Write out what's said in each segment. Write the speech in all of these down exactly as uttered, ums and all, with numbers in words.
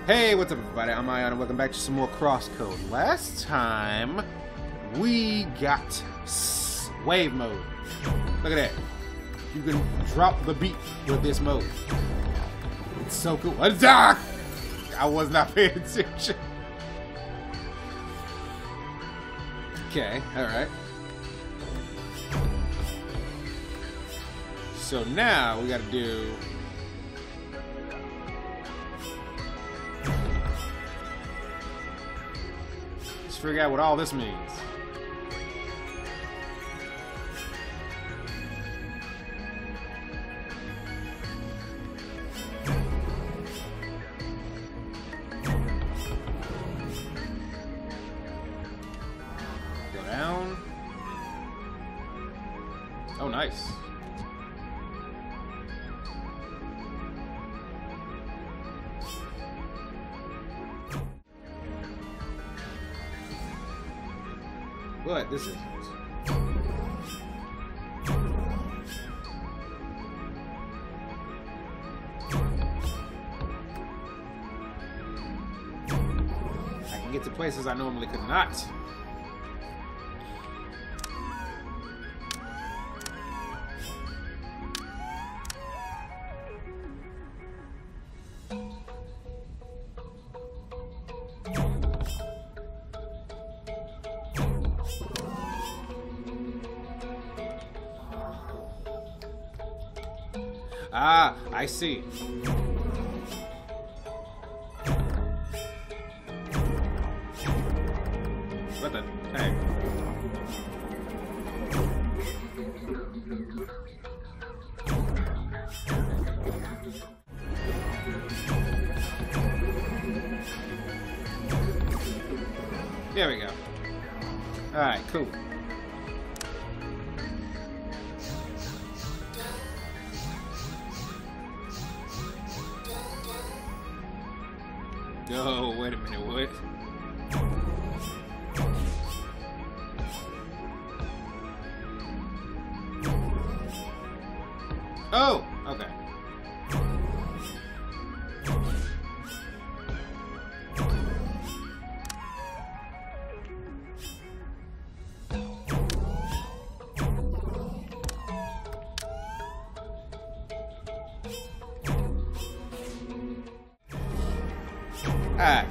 Hey, what's up everybody? I'm Ion and welcome back to some more Crosscode. Last time, we got wave mode. Look at that. You can drop the beat with this mode. It's so cool. I was not paying attention. Okay, alright. So now, we gotta do... figure out what all this means. Go down. Oh, nice. But this is I can get to places I normally could not. Ah, I see. What the heck? There we go. Alright, cool. Oh, wait a minute, what? Oh, okay. Alright.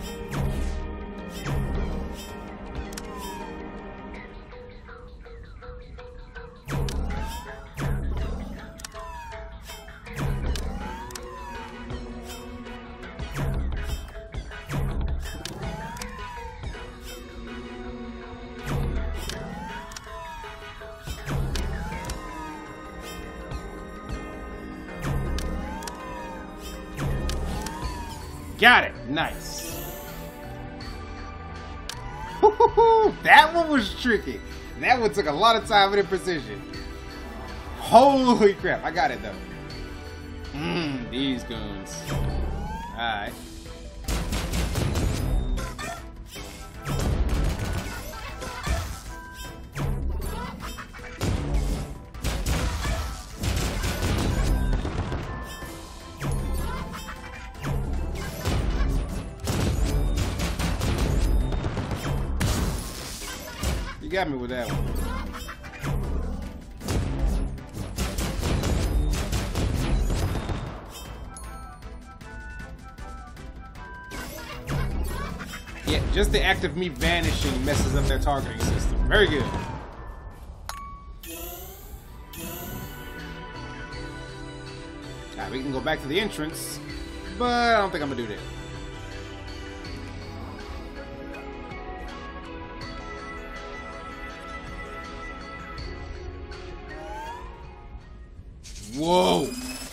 Got it. Nice. That one was tricky. That one took a lot of time and precision. Holy crap. I got it though. Mmm, these guns. Alright. Got me with that one. Yeah, just the act of me vanishing messes up their targeting system. Very good. Alright, we can go back to the entrance, but I don't think I'm gonna do that. Whoa!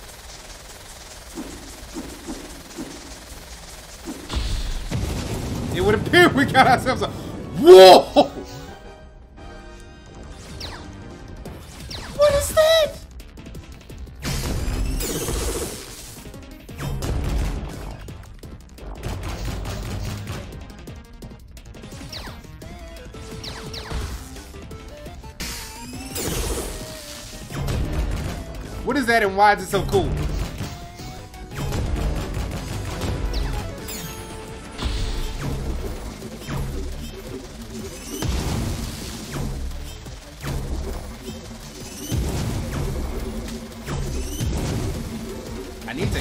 It would appear we got ourselves a... Whoa! What is that? What is that and why is it so cool?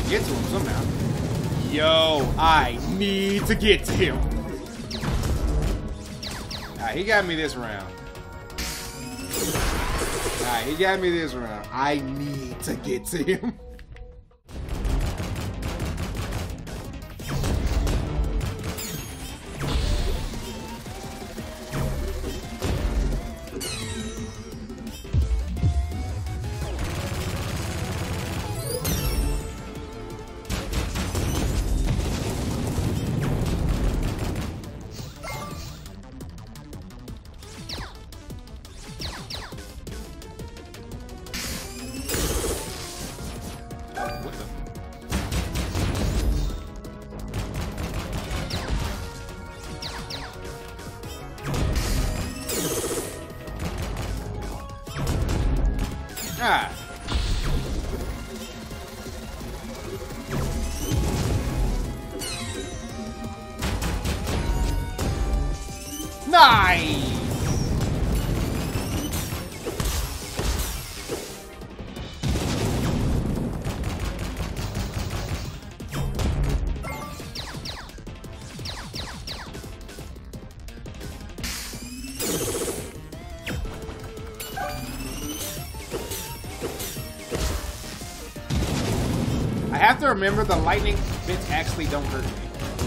get to him somehow. Yo, I need to get to him. Alright, he got me this round. Alright, he got me this round. I need to get to him. Ah. Nice. I have to remember the lightning bits actually don't hurt me.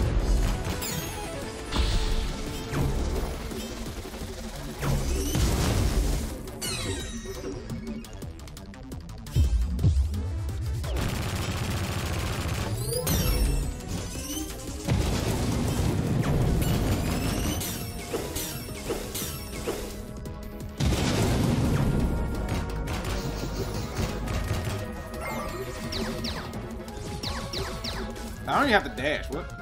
I don't even have to dash. What?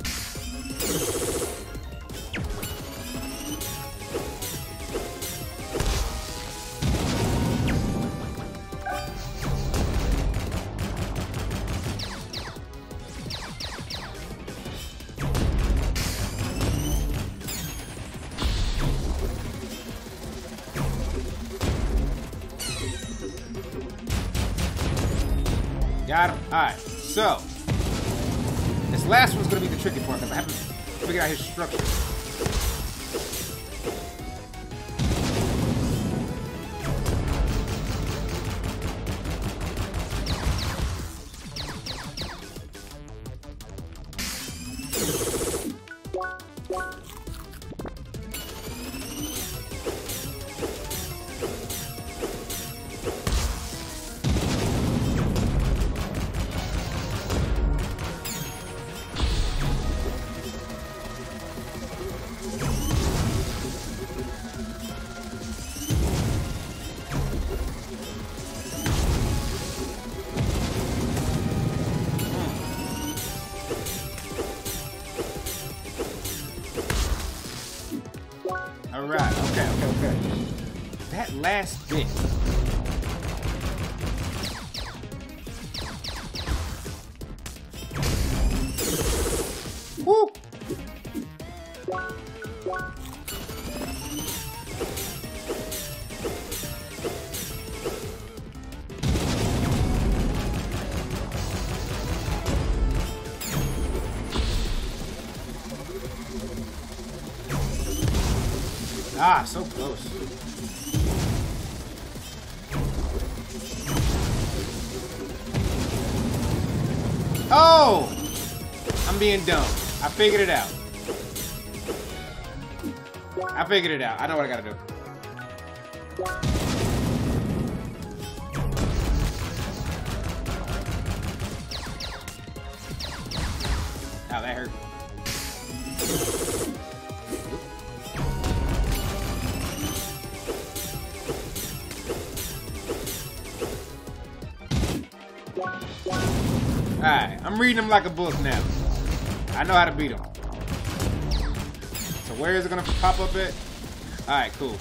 Got him. Alright, so this last one's gonna be the tricky part because I haven't figured out his structure. Alright, okay, okay, okay. That last bit. Woo! Ah, so close. Oh! I'm being dumb. I figured it out. I figured it out. I know what I gotta do. Ow, that hurt. Alright, I'm reading them like a book now. I know how to beat them. So where is it gonna pop up at? Alright, cool.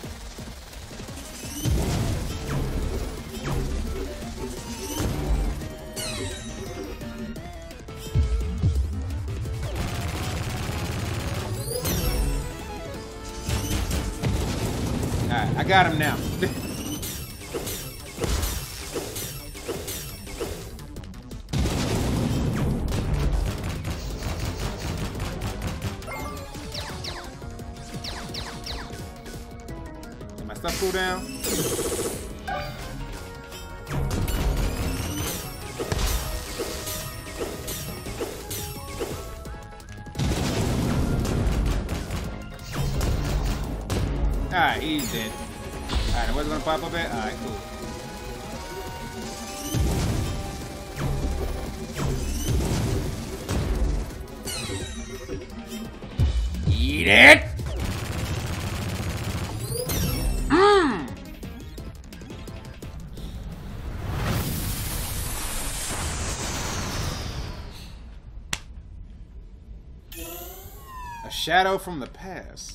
Alright, I got him now. stuff cool down? Alright, he's dead. Alright, and what's gonna pop up at? Alright, cool. Eat it! Mmm! A shadow from the past.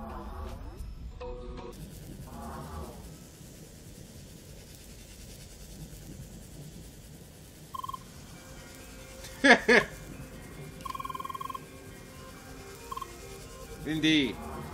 Indeed.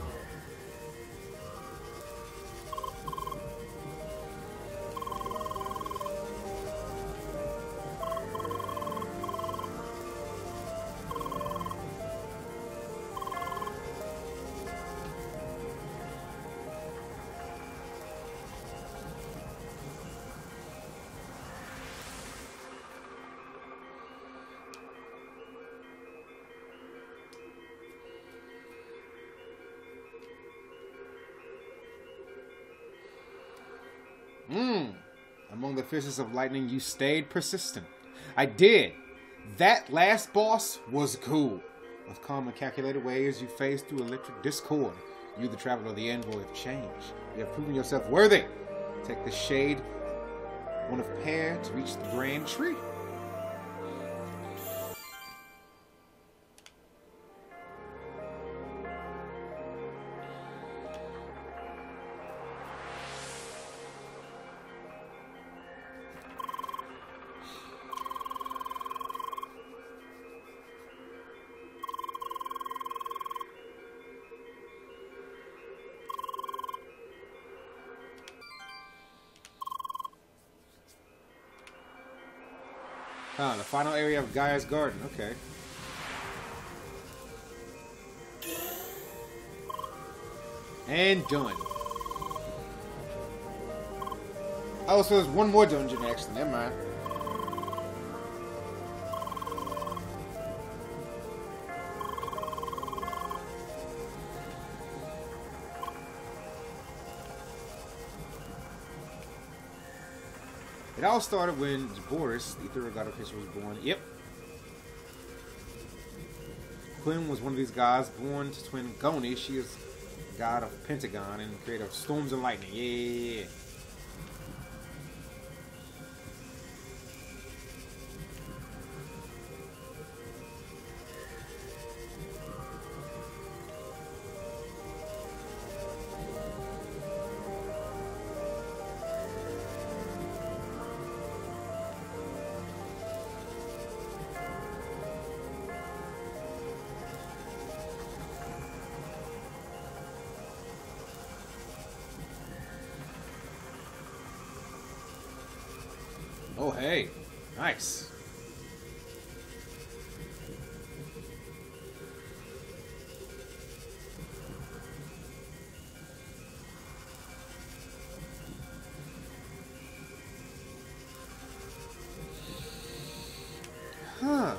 Mmm. Among the fishes of lightning, you stayed persistent. I did. That last boss was cool. With calm and calculated ways, you phased through electric discord. You, the traveler, the envoy of change. You have proven yourself worthy. Take the shade, one of pair, to reach the grand tree. Ah, the final area of Gaia's garden. Okay. And done. Oh, so there's one more dungeon actually. Never mind. It all started when Boris, the ethereal god of history, was born. Yep. Quinn was one of these gods born to twin Goni. She is god of Pentagon and creator of storms and lightning. Yeah, yeah, yeah. Oh, hey. Nice. Huh.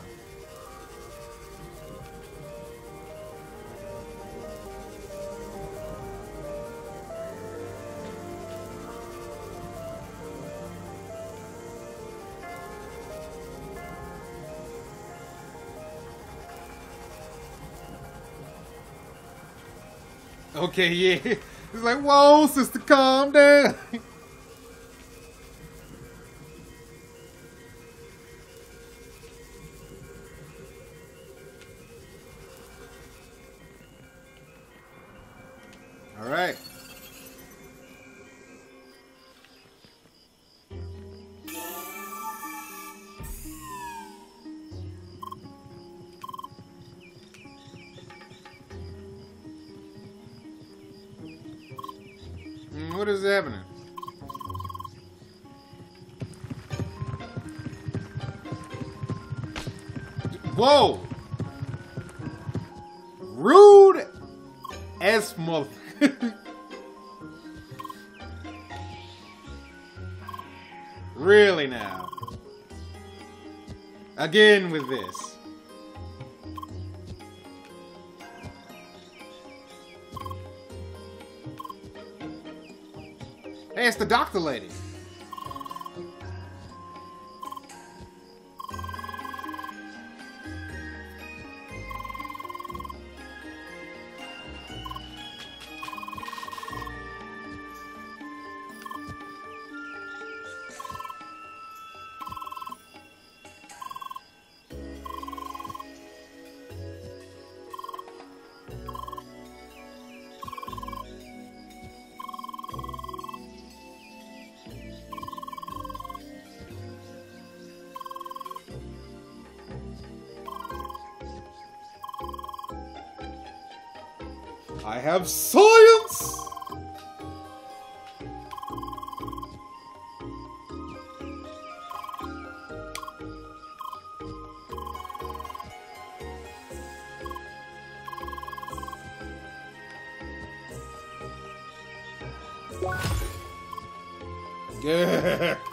Okay, yeah. It's like, whoa, sister, calm down. All right. What is happening? Whoa! Rude as mother. Really now. Again with this. Hey, it's the doctor lady. I have science! Yeah.